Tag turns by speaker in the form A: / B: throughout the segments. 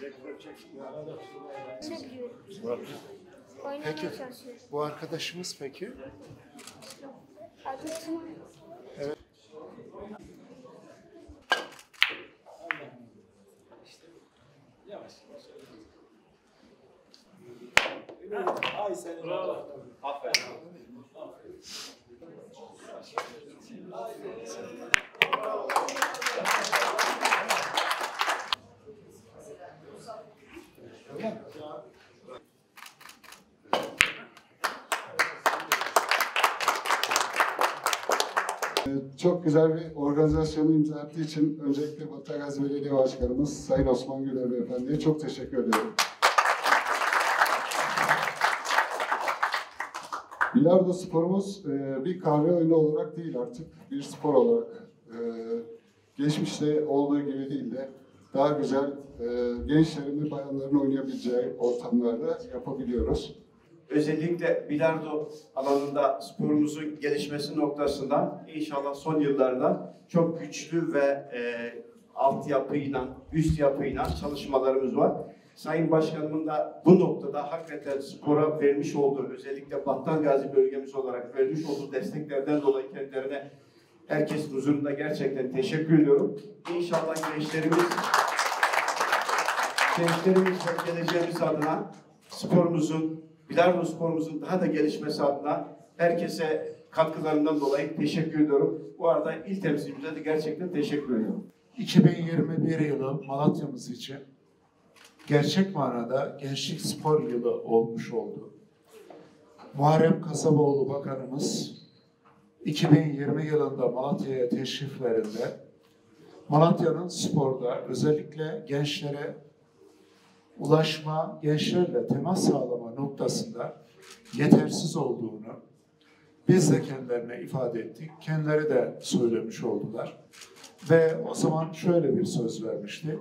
A: Çekiyorum. Oynamaya çalışıyorum.
B: Bu arkadaşımız peki?
A: Adı Tuna.
B: Evet.
C: Ay senin. Bravo. Aferin.
D: Çok güzel bir organizasyonu imza ettiği için öncelikle Battagazi Belediye Başkanımız Sayın Osman Güler Beyefendi'ye çok teşekkür ediyorum. Bilardo sporumuz bir kahve oyunu olarak değil artık bir spor olarak geçmişte olduğu gibi değil de daha güzel gençlerin ve bayanların oynayabileceği ortamlarda yapabiliyoruz.
E: Özellikle bilardo alanında sporumuzun gelişmesi noktasında inşallah son yıllarda çok güçlü ve altyapıyla, üst yapıyla çalışmalarımız var. Sayın Başkanımın da bu noktada hakikaten spora vermiş olduğu, özellikle Battalgazi bölgemiz olarak vermiş olduğu desteklerden dolayı kendilerine herkesin huzurunda gerçekten teşekkür ediyorum. İnşallah gençlerimiz ve geleceğimiz adına sporumuzun, bilardo sporumuzun daha da gelişmesi adına herkese katkılarından dolayı teşekkür ediyorum. Bu arada il temsilcimize de gerçekten teşekkür ediyorum.
F: 2021 yılı Malatya'mız için gerçek manada gençlik spor yılı olmuş oldu. Muharrem Kasaboğlu Bakanımız 2020 yılında Malatya'ya teşriflerinde Malatya'nın sporda özellikle gençlere ulaşma, gençlerle temas sağlama noktasında yetersiz olduğunu biz de kendilerine ifade ettik. Kendileri de söylemiş oldular. Ve o zaman şöyle bir söz vermişti.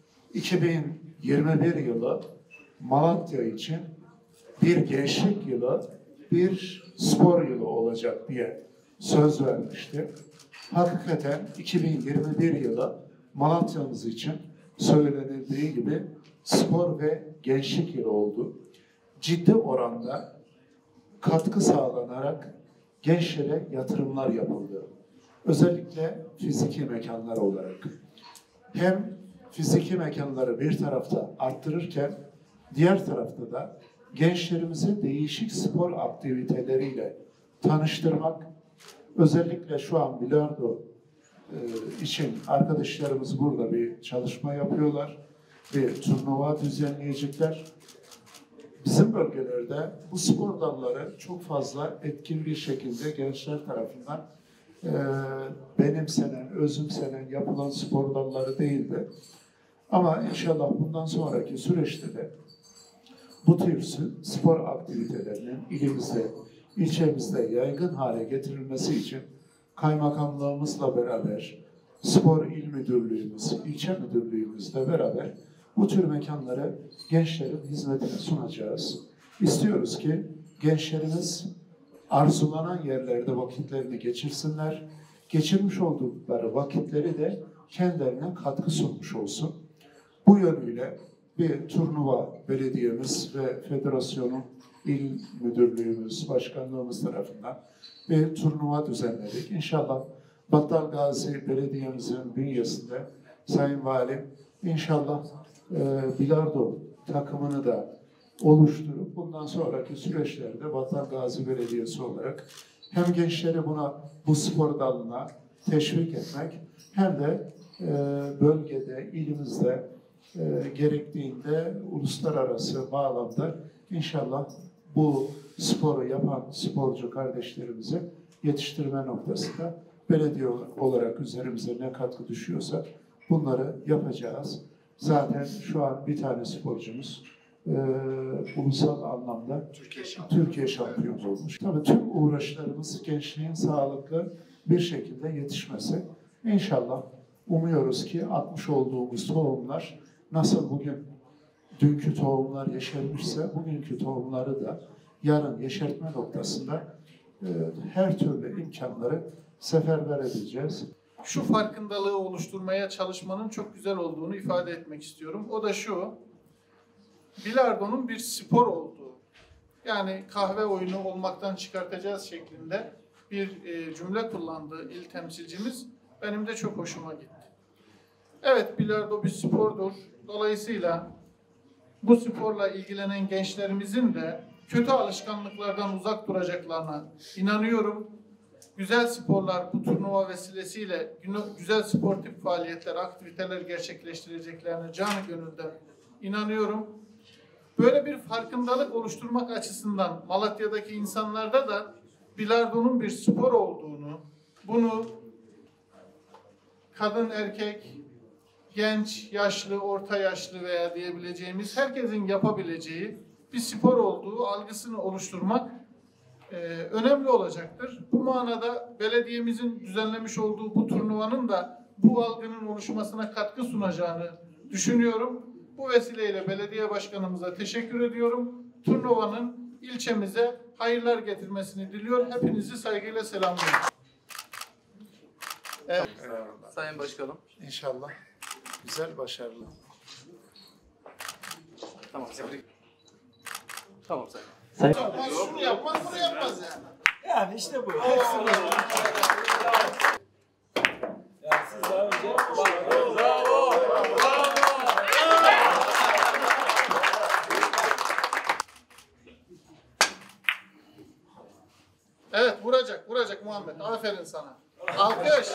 F: 2021 yılı Malatya için bir gençlik yılı, bir spor yılı olacak diye söz vermişti. Hakikaten 2021 yılı Malatya'mız için söylenildiği gibi spor ve gençlik yılı oldu. Ciddi oranda katkı sağlanarak gençlere yatırımlar yapıldı. Özellikle fiziki mekanlar olarak. Hem fiziki mekanları bir tarafta arttırırken diğer tarafta da gençlerimizi değişik spor aktiviteleriyle tanıştırmak, özellikle şu an bilardo için arkadaşlarımız burada bir çalışma yapıyorlar. Bir turnuva düzenleyecekler. Bizim bölgelerde bu spor dalları çok fazla etkin bir şekilde gençler tarafından benimsenen, özümsenen yapılan spor dalları değildi. Ama inşallah bundan sonraki süreçte de bu tür spor aktivitelerinin ilimizde, ilçemizde yaygın hale getirilmesi için kaymakamlığımızla beraber, spor il müdürlüğümüz, ilçe müdürlüğümüzle beraber bu tür mekanları gençlerin hizmetine sunacağız. İstiyoruz ki gençlerimiz arzulanan yerlerde vakitlerini geçirsinler. Geçirmiş oldukları vakitleri de kendilerine katkı sunmuş olsun. Bu yönüyle bir turnuva belediyemiz ve federasyonun il müdürlüğümüz, başkanlığımız tarafından bir turnuva düzenledik. İnşallah Battalgazi Belediye'mizin bünyesinde Sayın Valim inşallah bilardo takımını da oluşturup bundan sonraki süreçlerde Battalgazi Belediyesi olarak hem gençleri bu spor dalına teşvik etmek hem de bölgede, ilimizde gerektiğinde uluslararası bağlamda inşallah bu sporu yapan sporcu kardeşlerimizi yetiştirme noktasında belediye olarak üzerimize ne katkı düşüyorsa bunları yapacağız. Zaten şu an bir tane sporcumuz ulusal anlamda Türkiye şampiyonu olmuş. Tabii tüm uğraşlarımız gençliğin sağlıklı bir şekilde yetişmesi. İnşallah umuyoruz ki atmış olduğumuz tohumlar nasıl bugün dünkü tohumlar yeşermişse bugünkü tohumları da yarın yeşertme noktasında her türlü imkanları seferber edeceğiz.
G: Şu farkındalığı oluşturmaya çalışmanın çok güzel olduğunu ifade etmek istiyorum. O da şu, bilardonun bir spor olduğu, yani kahve oyunu olmaktan çıkartacağız şeklinde bir cümle kullandı il temsilcimiz. Benim de çok hoşuma gitti. Evet, bilardo bir spordur. Dolayısıyla bu sporla ilgilenen gençlerimizin de kötü alışkanlıklardan uzak duracaklarına inanıyorum. Güzel sporlar bu turnuva vesilesiyle güzel sportif faaliyetler, aktiviteler gerçekleştireceklerine canı gönülden inanıyorum. Böyle bir farkındalık oluşturmak açısından Malatya'daki insanlarda da bilardonun bir spor olduğunu, bunu kadın, erkek, genç, yaşlı, orta yaşlı veya diyebileceğimiz herkesin yapabileceği bir spor olduğu algısını oluşturmak önemli olacaktır. Bu manada belediyemizin düzenlemiş olduğu bu turnuvanın da bu algının oluşmasına katkı sunacağını düşünüyorum. Bu vesileyle belediye başkanımıza teşekkür ediyorum. Turnuvanın ilçemize hayırlar getirmesini diliyor. Hepinizi saygıyla selamlıyorum. Evet.
B: Sayın Başkanım. İnşallah. Güzel, başarılı.
H: Tamam, tamam sayın.
G: Şunu yapmaz, bunu yapmaz yani.
C: Yani işte bu. Hepsi bu. Yani siz daha önce... Bravo!
G: Evet, vuracak Muhammed. Aferin sana. Alkış.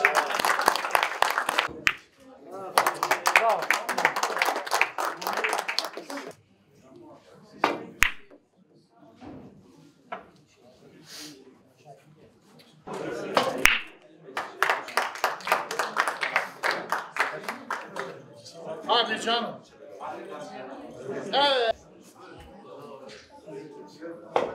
G: Hadi canım. Evet.